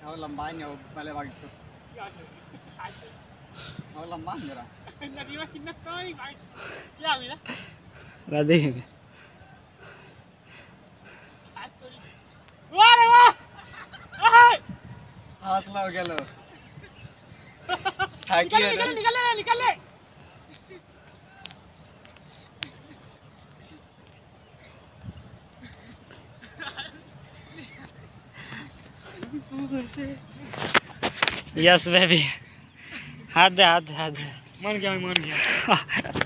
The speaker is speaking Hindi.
वो लंबा नहीं, वो पहले भाग तो वो लंबा मेरा नदी में कितना कोई भाई क्या हुआ नदी में वाह रे वाह हाथ लग गया लो निकल निकल ले यस बेबी हाथ दे मन गया